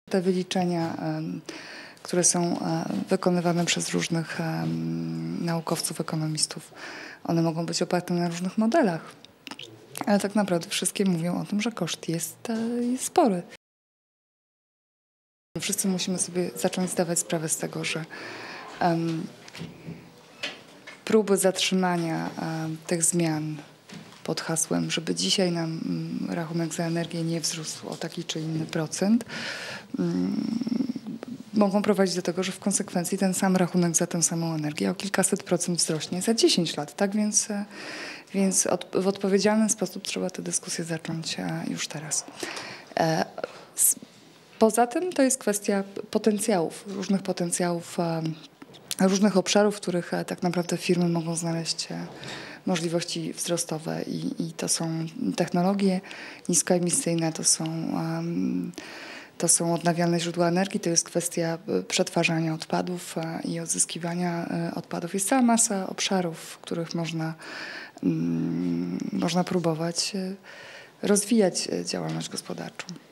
Te wyliczenia, które są wykonywane przez różnych naukowców, ekonomistów, one mogą być oparte na różnych modelach, ale tak naprawdę wszystkie mówią o tym, że koszt jest spory. Wszyscy musimy sobie zacząć zdawać sprawę z tego, że próby zatrzymania tych zmian pod hasłem, żeby dzisiaj nam rachunek za energię nie wzrósł o taki czy inny procent, mogą prowadzić do tego, że w konsekwencji ten sam rachunek za tę samą energię o kilkaset procent wzrośnie za 10 lat. Tak więc w odpowiedzialny sposób trzeba tę dyskusję zacząć już teraz. Poza tym to jest kwestia potencjałów, różnych obszarów, w których tak naprawdę firmy mogą znaleźć możliwości wzrostowe i to są technologie niskoemisyjne, to są odnawialne źródła energii, to jest kwestia przetwarzania odpadów i odzyskiwania odpadów. Jest cała masa obszarów, w których można próbować rozwijać działalność gospodarczą.